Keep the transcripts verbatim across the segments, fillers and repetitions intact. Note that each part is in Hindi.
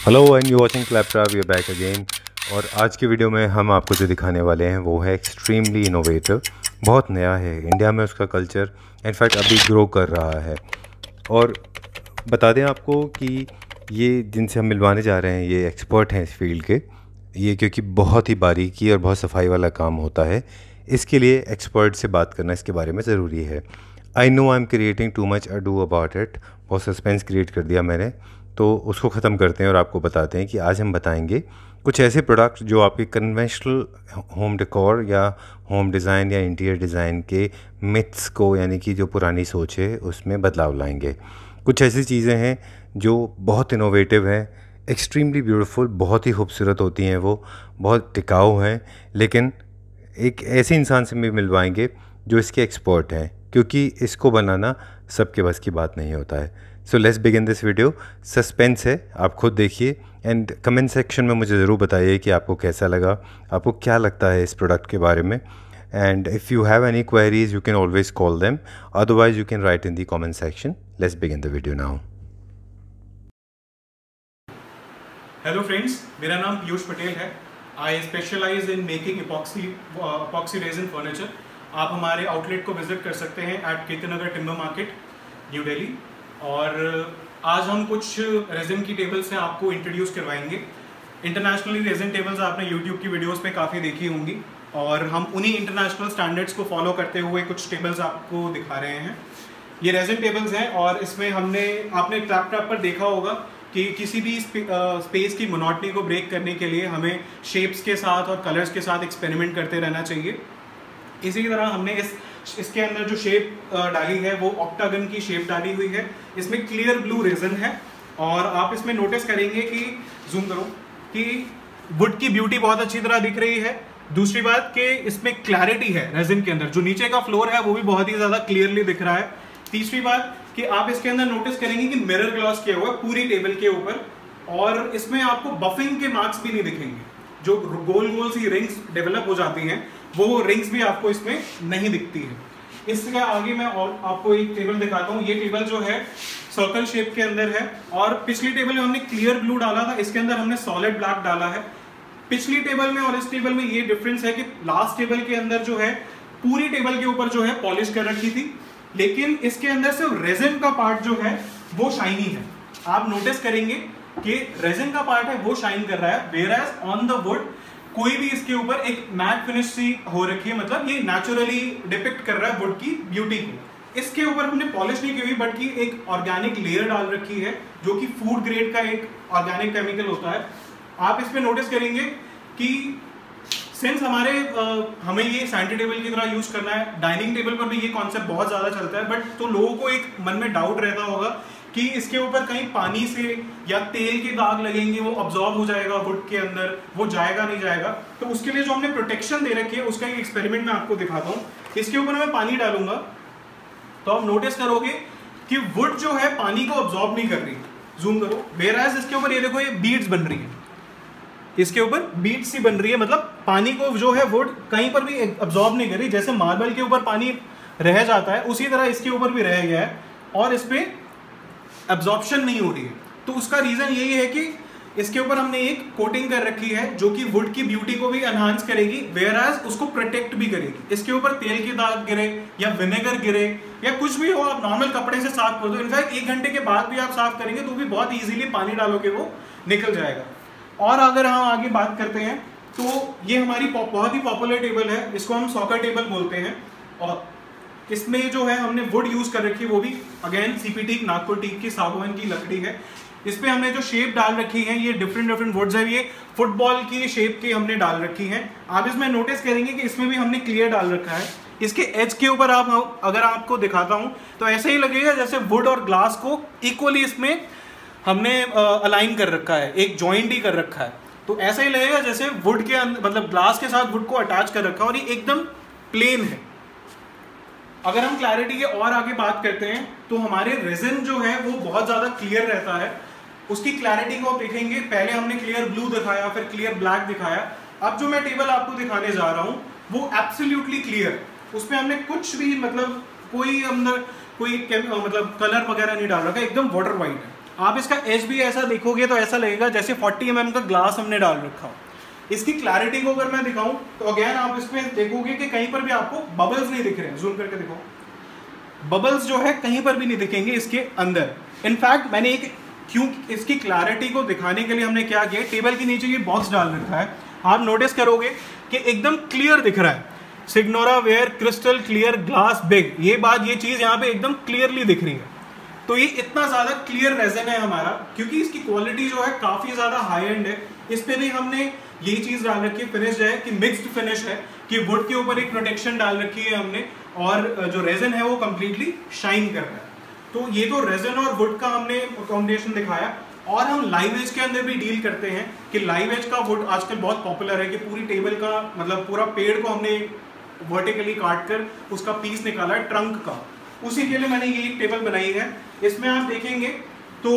Hello and you watching Claptop, we are back again. और आज की वीडियो में हम आपको जो दिखाने वाले हैं वो है एक्सट्रीमली इनोवेटिव, बहुत नया है। इंडिया में उसका कल्चर इनफैक्ट अभी ग्रो कर रहा है। और बता दें आपको कि ये जिनसे हम मिलवाने जा रहे हैं ये एक्सपर्ट हैं इस फील्ड के। ये क्योंकि बहुत ही बारीकी और बहुत सफाई वाला काम होता है, इसके लिए एक्सपर्ट से बात करना इसके बारे में ज़रूरी है। I know I am creating too much ado about it, बहुत सस्पेंस क्रिएट कर दिया मैंने, तो उसको ख़त्म करते हैं और आपको बताते हैं कि आज हम बताएंगे कुछ ऐसे प्रोडक्ट जो आपके कन्वेंशनल होम डेकोर या होम डिज़ाइन या इंटीरियर डिज़ाइन के मिथ्स को, यानी कि जो पुरानी सोच है उसमें बदलाव लाएंगे। कुछ ऐसी चीज़ें हैं जो बहुत इनोवेटिव हैं, एक्सट्रीमली ब्यूटीफुल, बहुत ही खूबसूरत होती हैं, वो बहुत टिकाऊ हैं, लेकिन एक ऐसे इंसान से भी मिलवाएंगे जो इसके एक्सपर्ट हैं, क्योंकि इसको बनाना सबके बस की बात नहीं होता है। So let's begin this video. Suspense है, आप खुद देखिए एंड कमेंट सेक्शन में मुझे ज़रूर बताइए कि आपको कैसा लगा, आपको क्या लगता है इस प्रोडक्ट के बारे में। And if you have any queries you can always call them, otherwise you can write in the comment section. Let's begin the video now. Hello friends, मेरा नाम पीयूष पटेल है। I specialize in making epoxy epoxy resin furniture. आप हमारे आउटलेट को विजिट कर सकते हैं at Kirtinagar timber market, New Delhi. और आज हम कुछ रेजिन की टेबल्स हैं आपको इंट्रोड्यूस करवाएंगे। इंटरनेशनली रेजिन टेबल्स आपने यूट्यूब की वीडियोस पे काफ़ी देखी होंगी, और हम उन्हीं इंटरनेशनल स्टैंडर्ड्स को फॉलो करते हुए कुछ टेबल्स आपको दिखा रहे हैं। ये रेजिन टेबल्स हैं और इसमें हमने आपने लैपटॉप पर देखा होगा कि किसी भी स्पे, आ, स्पेस की मोनोटनी को ब्रेक करने के लिए हमें शेप्स के साथ और कलर्स के साथ एक्सपेरिमेंट करते रहना चाहिए। इसी तरह हमने इस इसके अंदर जो शेप डाली है वो ऑक्टागन की शेप डाली हुई है। इसमें क्लियर ब्लू रेजिन है और आप इसमें नोटिस करेंगे कि जूम करो कि वुड की ब्यूटी बहुत अच्छी तरह दिख रही है। दूसरी बात कि इसमें क्लैरिटी है रेजिन के अंदर, जो नीचे का फ्लोर है वो भी बहुत ही ज़्यादा क्लियरली दिख रहा है। तीसरी बात कि आप इसके अंदर नोटिस करेंगे कि मिरर ग्लॉस किया हुआ है पूरी टेबल के ऊपर, और इसमें आपको बफिंग के मार्क्स भी नहीं दिखेंगे। जो गोल गोल सी रिंग्स डेवलप हो जाती हैं वो रिंग्स भी आपको इसमें नहीं दिखती है। इसके आगे मैं और आपको एक टेबल दिखाता हूँ। ये टेबल जो है सर्कल शेप के अंदर है, और पिछली टेबल में हमने क्लियर ब्लू डाला था, इसके अंदर हमने सॉलिड ब्लैक डाला है। पिछली टेबल में और इस टेबल में ये डिफरेंस है कि लास्ट टेबल के अंदर जो है पूरी टेबल के ऊपर जो है पॉलिश कर रखी थी, लेकिन इसके अंदर सिर्फ रेजिन का पार्ट जो है वो शाइनी है। आप नोटिस करेंगे कि रेजिन का पार्ट है वो शाइन कर रहा है, वेयरएज ऑन द वुड कोई भी इसके ऊपर एक मैट फिनिश सी हो रखी है, मतलब ये नेचुरली डिपिक्ट कर रहा है वुड की ब्यूटी को। इसके ऊपर हमने पॉलिश नहीं की हुई, बट की एक ऑर्गेनिक लेयर डाल रखी है जो कि फूड ग्रेड का एक ऑर्गेनिक केमिकल होता है। आप इसमें नोटिस करेंगे कि सिंस हमारे आ, हमें ये सैंटी टेबल की तरह यूज करना है, डाइनिंग टेबल पर भी ये कॉन्सेप्ट बहुत ज्यादा चलता है, बट तो लोगों को एक मन में डाउट रहता होगा कि इसके ऊपर कहीं पानी से या तेल के दाग लगेंगे, वो अब्जॉर्ब हो जाएगा वुड के अंदर, वो जाएगा नहीं जाएगा। तो उसके लिए जो हमने प्रोटेक्शन दे रखी है उसका एक एक्सपेरिमेंट मैं आपको दिखाता हूँ। इसके ऊपर मैं पानी डालूंगा तो आप नोटिस करोगे कि वुड जो है पानी को अब्जॉर्ब नहीं कर रही। जूम करो, वेयरएज इसके ऊपर ये देखो ये बीड्स बन रही है, इसके ऊपर बीड्स सी बन रही है, मतलब पानी को जो है वुड कहीं पर भी अब्जॉर्ब नहीं कर रही। जैसे मार्बल के ऊपर पानी रह जाता है उसी तरह इसके ऊपर भी रह गया है और इस पे एब्जॉर्प्शन नहीं हो रही है। तो उसका रीजन यही है कि इसके ऊपर हमने एक कोटिंग कर रखी है जो कि वुड की ब्यूटी को भी एनहांस करेगी, वेयरएज उसको प्रोटेक्ट भी करेगी। इसके ऊपर तेल के दाग गिरे या विनेगर गिरे या कुछ भी हो, आप नॉर्मल कपड़े से साफ कर दो, इनफैक्ट एक घंटे के बाद भी आप साफ करेंगे तो भी बहुत इजीली पानी डालोगे वो निकल जाएगा। और अगर हम आगे बात करते हैं तो ये हमारी बहुत ही पॉपुलर टेबल है, इसको हम सॉकर टेबल बोलते हैं। और इसमें जो है हमने वुड यूज कर रखी है वो भी again CP teak, Nagpur teak की सागवान की लकड़ी है। इस पे हमने जो शेप डाल रखी है ये डिफरेंट डिफरेंट वुड्स है, ये फुटबॉल की शेप की हमने डाल रखी है। आप इसमें नोटिस करेंगे कि इसमें भी हमने क्लियर डाल रखा है। इसके एज के ऊपर आप अगर आपको दिखाता हूं तो ऐसे ही लगेगा जैसे वुड और ग्लास को इक्वली इसमें हमने अलाइन कर रखा है, एक जॉइंट ही कर रखा है। तो ऐसा ही लगेगा जैसे वुड के मतलब ग्लास के साथ वुड को अटैच कर रखा है और ये एकदम प्लेन है। अगर हम क्लैरिटी के और आगे बात करते हैं तो हमारे रेजिन जो है वो बहुत ज़्यादा क्लियर रहता है। उसकी क्लैरिटी को आप देखेंगे, पहले हमने क्लियर ब्लू दिखाया, फिर क्लियर ब्लैक दिखाया। अब जो मैं टेबल आपको दिखाने जा रहा हूँ वो एब्सोल्युटली क्लियर, उसमें हमने कुछ भी मतलब कोई अंदर कोई मतलब कलर वगैरह नहीं डाल रखा, एकदम वाटर वाइट है। आप इसका एज भी ऐसा देखोगे तो ऐसा लगेगा जैसे फोर्टी एम एम का ग्लास हमने डाल रखा हो। इसकी क्लैरिटी को अगर मैं दिखाऊं तो अगेन आप इसमें देखोगे कि कहीं पर भी आपको बबल्स नहीं दिख रहे हैं। जूम करके देखो, बबल्स जो है कहीं पर भी नहीं दिखेंगे इसके अंदर। इनफैक्ट मैंने एक क्यों इसकी क्लैरिटी को दिखाने के लिए हमने क्या किया, टेबल के नीचे ये बॉक्स डाल रखा है। आप नोटिस करोगे कि एकदम क्लियर दिख रहा है, Signoraware crystal clear glass big, ये बात ये चीज़ यहाँ पे एकदम क्लियरली दिख रही है। तो ये इतना ज़्यादा क्लियर रेजन है हमारा, क्योंकि इसकी क्वालिटी जो है काफ़ी ज़्यादा हाई एंड है। इस पर भी हमने यही चीज़ डाल रखी है, फिनिश है कि मिक्स्ड फिनिश है, कि वुड के ऊपर एक प्रोटेक्शन डाल रखी है हमने, और जो रेजन है वो कम्प्लीटली शाइन कर रहा है। तो ये तो रेजन और वुड का हमने कॉम्बिनेशन दिखाया। और हम लाइव एज के अंदर भी डील करते हैं कि लाइव एज का वुड आजकल बहुत पॉपुलर है, कि पूरी टेबल का मतलब पूरा पेड़ को हमने वर्टिकली काट कर उसका पीस निकाला है ट्रंक का, उसी के लिए मैंने ये एक टेबल बनाई है। इसमें आप देखेंगे तो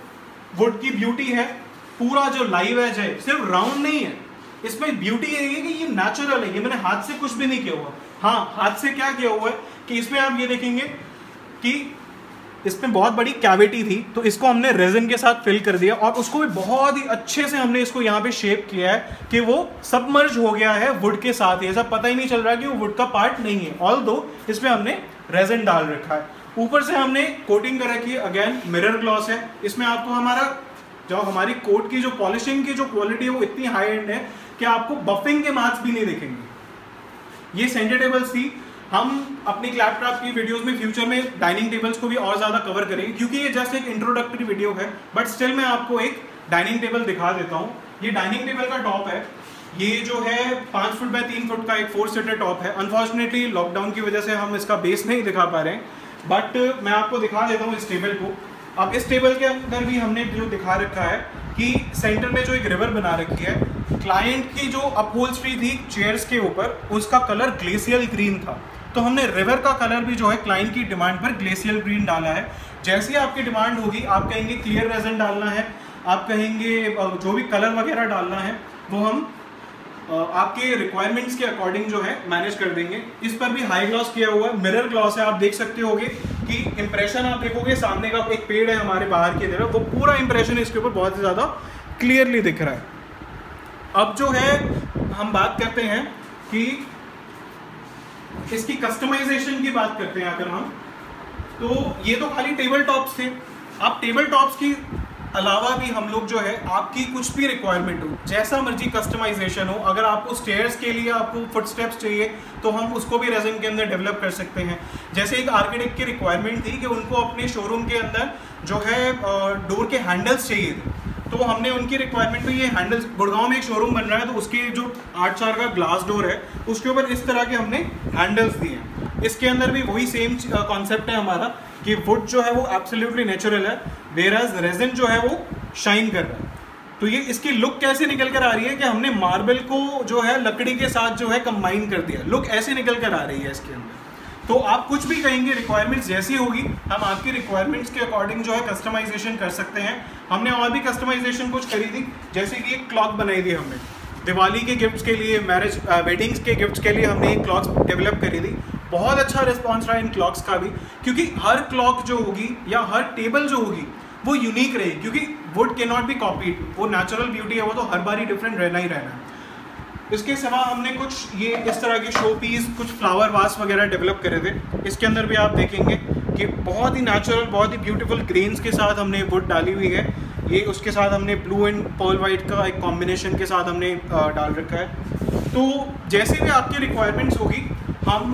वुड की ब्यूटी है, पूरा जो लाइव एज है सिर्फ राउंड नहीं है, इसमें ब्यूटी ये है कि ये नेचुरल है, ये मैंने हाथ से कुछ भी नहीं किया हुआ। हाँ, हाथ से क्या किया हुआ है कि इसमें आप ये देखेंगे कि इसमें बहुत बड़ी कैविटी थी, तो इसको हमने रेजन के साथ फिल कर दिया और उसको भी बहुत ही अच्छे से हमने इसको यहाँ पे शेप किया है कि वो सबमर्ज हो गया है वुड के साथ ही, ऐसा पता ही नहीं चल रहा कि वो वुड का पार्ट नहीं है, ऑल्दो इसमें हमने रेजन डाल रखा है। ऊपर से हमने कोटिंग कर रखी है, अगेन मिरर ग्लॉस है। इसमें आपको हमारा जो हमारी कोट की जो पॉलिशिंग की जो क्वालिटी है वो इतनी हाई एंड है कि आपको बफिंग के मार्क्स भी नहीं दिखेंगे। ये सेंटर टेबल्स थी। हम अपनी क्लैपटॉप की वीडियोस में फ्यूचर में डाइनिंग टेबल्स को भी और ज़्यादा कवर करेंगे, क्योंकि ये जस्ट एक इंट्रोडक्टरी वीडियो है, बट स्टिल मैं आपको एक डाइनिंग टेबल दिखा देता हूँ। ये डाइनिंग टेबल का टॉप है, ये जो है पाँच फुट बाय तीन फुट का एक फोर सीटर टॉप है। अनफॉर्चुनेटली लॉकडाउन की वजह से हम इसका बेस नहीं दिखा पा रहे हैं, बट मैं आपको दिखा देता हूँ इस टेबल को। अब इस टेबल के अंदर भी हमने जो दिखा रखा है कि सेंटर में जो एक रिवर बना रखी है, क्लाइंट की जो अपहोल्स्ट्री थी चेयर्स के ऊपर उसका कलर ग्लेशियल ग्रीन था, तो हमने रिवर का कलर भी जो है क्लाइंट की डिमांड पर ग्लेशियल ग्रीन डाला है। जैसी आपकी डिमांड होगी, आप कहेंगे क्लियर रेजन डालना है, आप कहेंगे जो भी कलर वगैरह डालना है वो हम आपके रिक्वायरमेंट्स के अकॉर्डिंग जो है मैनेज कर देंगे। इस पर भी हाई ग्लॉस किया हुआ है, मिरर ग्लॉस है। आप देख सकते होगे कि इंप्रेशन आप देखोगे सामने का एक पेड़ है हमारे बाहर की तरफ, वो पूरा इंप्रेशन इसके ऊपर बहुत ही ज़्यादा क्लियरली दिख रहा है। अब जो है हम बात करते हैं कि इसकी कस्टमाइजेशन की बात करते हैं अगर हम, तो ये तो खाली टेबल टॉप्स थे। अब टेबल टॉप्स की अलावा भी हम लोग जो है आपकी कुछ भी रिक्वायरमेंट हो, जैसा मर्जी कस्टमाइजेशन हो, अगर आपको स्टेयर्स के लिए आपको फुटस्टेप्स चाहिए तो हम उसको भी रेजन के अंदर डेवलप कर सकते हैं। जैसे एक आर्किटेक्ट की रिक्वायरमेंट थी कि उनको अपने शोरूम के अंदर जो है डोर के हैंडल्स चाहिए थे, तो हमने उनकी रिक्वायरमेंट में ये हैंडल्स, गुड़गांव में एक शोरूम बन रहा है तो उसके जो आठ चार का ग्लास डोर है उसके ऊपर इस तरह के हमने हैंडल्स दिए हैं। इसके अंदर भी वही सेम कॉन्सेप्ट है हमारा कि वुड जो है वो एब्सोल्युटली नेचुरल है, वेराज रेजन जो है वो शाइन कर रहा है। तो ये इसकी लुक कैसे निकल कर आ रही है कि हमने मार्बल को जो है लकड़ी के साथ जो है कंबाइन कर दिया, लुक ऐसे निकल कर आ रही है इसके अंदर। तो आप कुछ भी कहेंगे, रिक्वायरमेंट्स जैसी होगी हम आपकी रिक्वायरमेंट्स के अकॉर्डिंग जो है कस्टमाइजेशन कर सकते हैं। हमने और भी कस्टमाइजेशन कुछ करी थी, जैसे कि एक क्लॉक बनाई थी हमने दिवाली के गिफ्ट्स के लिए, मैरिज वेडिंग्स के गिफ्ट्स के लिए हमने एक क्लॉक्स डेवलप करी थी। बहुत अच्छा रिस्पॉन्स रहा इन क्लॉक्स का भी, क्योंकि हर क्लॉक जो होगी या हर टेबल जो होगी वो यूनिक रहेगी, क्योंकि wood can not be copied, वो नेचुरल ब्यूटी है, वो तो हर बार ही डिफरेंट रहना ही रहना है। इसके सिवा हमने कुछ ये इस तरह के शो पीस, कुछ फ्लावर वास वगैरह डेवलप करे थे। इसके अंदर भी आप देखेंगे कि बहुत ही नेचुरल, बहुत ही ब्यूटीफुल ग्रेन्स के साथ हमने वुड डाली हुई है। ये उसके साथ हमने ब्लू एंड पर्ल वाइट का एक कॉम्बिनेशन के साथ हमने डाल रखा है। तो जैसे भी आपकी रिक्वायरमेंट्स होगी हम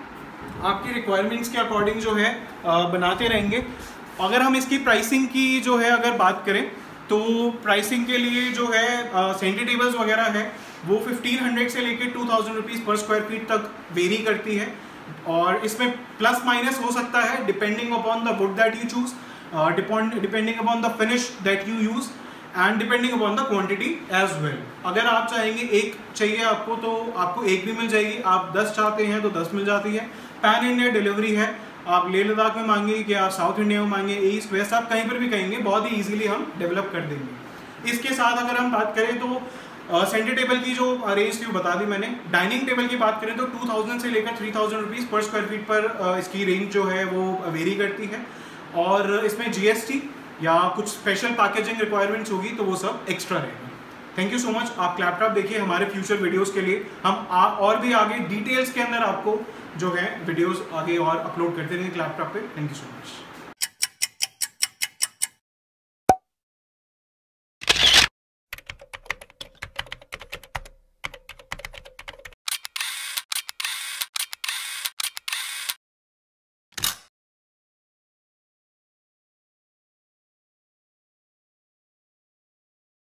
आपकी रिक्वायरमेंट्स के अकॉर्डिंग जो है बनाते रहेंगे। अगर हम इसकी प्राइसिंग की जो है अगर बात करें तो प्राइसिंग के लिए जो है सेंटी टेबल्स वगैरह है वो फिफ्टीन हंड्रेड से लेकर two thousand rupees per square feet तक वेरी करती है, और इसमें प्लस माइनस हो सकता है depending upon the wood that you choose, depending upon the finish that you use and depending upon the quantity as well. अगर आप चाहेंगे एक चाहिए आपको तो आपको एक भी मिल जाएगी, आप दस चाहते हैं तो दस मिल जाती है। पैन इंडिया डिलीवरी है, आप लेह लद्दाख में मांगेंगे कि आप साउथ इंडिया में मांगे, ईस्ट वेस्ट, आप कहीं पर भी कहेंगे बहुत ही ईजिली हम डेवलप कर देंगे। इसके साथ अगर हम बात करें तो सेंटर टेबल की जो रेंज थी वो बता दी मैंने। डाइनिंग टेबल की बात करें तो टू थाउजेंड से लेकर three thousand rupees per square feet पर uh, इसकी रेंज जो है वो वेरी करती है, और इसमें जीएसटी या कुछ स्पेशल पैकेजिंग रिक्वायरमेंट्स होगी तो वो सब एक्स्ट्रा रहेगा। Thank you so much. आप क्लैपटॉप देखिए हमारे फ्यूचर वीडियोस के लिए। हम आ, और भी आगे डिटेल्स के अंदर आपको जो है वीडियोस आगे और अपलोड करते रहेंगे क्लैपटॉप पे। Thank you so much.